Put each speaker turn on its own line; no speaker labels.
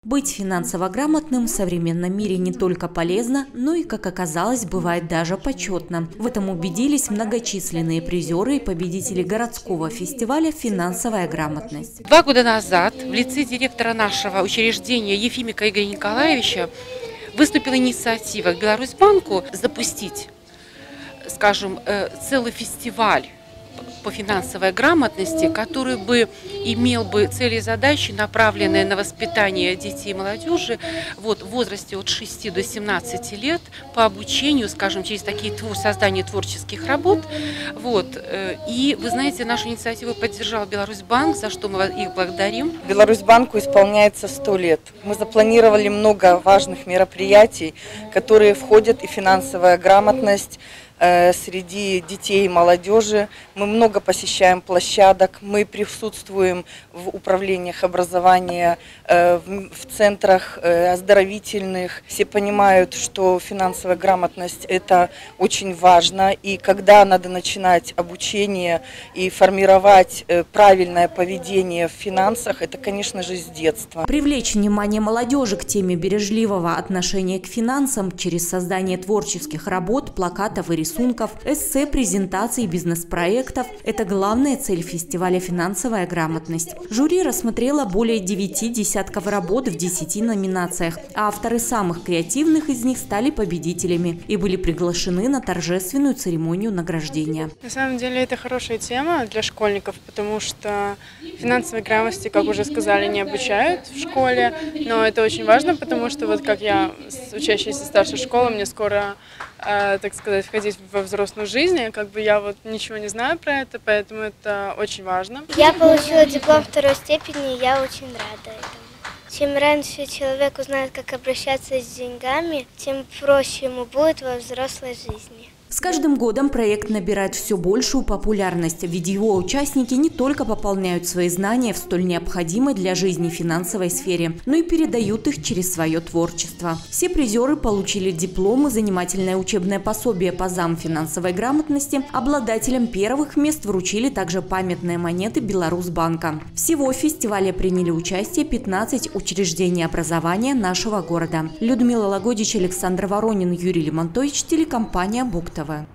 Быть финансово грамотным в современном мире не только полезно, но и, как оказалось, бывает даже почетно. В этом убедились многочисленные призеры и победители городского фестиваля «Финансовая грамотность».
2 года назад в лице директора нашего учреждения Ефимика Игоря Николаевича выступила инициатива к Беларусьбанку запустить, скажем, целый фестиваль по финансовой грамотности, который бы имел бы цели и задачи, направленные на воспитание детей и молодежи в возрасте от 6 до 17 лет по обучению, скажем, через создание творческих работ. И вы знаете, нашу инициативу поддержал Беларусьбанк, за что мы их благодарим.
Беларусьбанку исполняется 100 лет. Мы запланировали много важных мероприятий, которые входят и финансовая грамотность среди детей и молодежи. Мы много посещаем площадок, мы присутствуем в управлениях образования, в центрах оздоровительных. Все понимают, что финансовая грамотность – это очень важно, и когда надо начинать обучение и формировать правильное поведение в финансах, это, конечно же, с детства.
Привлечь внимание молодежи к теме бережливого отношения к финансам через создание творческих работ, плакатов и рисунков, эссе, презентаций, бизнес-проектов – это главная цель фестиваля «Финансовая грамотность». Жюри рассмотрело более 9 десятков работ в 10 номинациях, а авторы самых креативных из них стали победителями и были приглашены на торжественную церемонию награждения.
На самом деле это хорошая тема для школьников, потому что финансовой грамотности, как уже сказали, не обучают в школе, но это очень важно, потому что вот как я, учащаяся старшей школы, мне скоро, так сказать, входить во взрослую жизнь, я вот ничего не знаю про это, поэтому это очень важно.
Я получила диплом 2-й степени, и я очень рада этому. Чем раньше человек узнает, как обращаться с деньгами, тем проще ему будет во взрослой жизни.
С каждым годом проект набирает все большую популярность, ведь его участники не только пополняют свои знания в столь необходимой для жизни финансовой сфере, но и передают их через свое творчество. Все призеры получили дипломы, занимательное учебное пособие по зам финансовой грамотности. Обладателям первых мест вручили также памятные монеты Беларусьбанка. Всего в фестивале приняли участие 15 учреждений образования нашего города. Людмила Лагодич, Александр Воронин, Юрий Лемонтович, телекомпания «Буктова».